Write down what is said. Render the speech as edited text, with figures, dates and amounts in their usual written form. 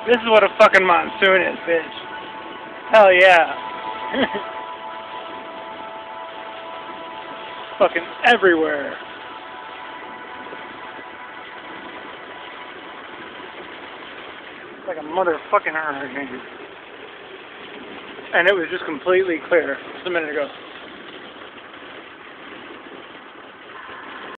This is what a fucking monsoon is, bitch. Hell yeah. Fucking everywhere. It's like a motherfucking hurricane. And it was just completely clear just a minute ago.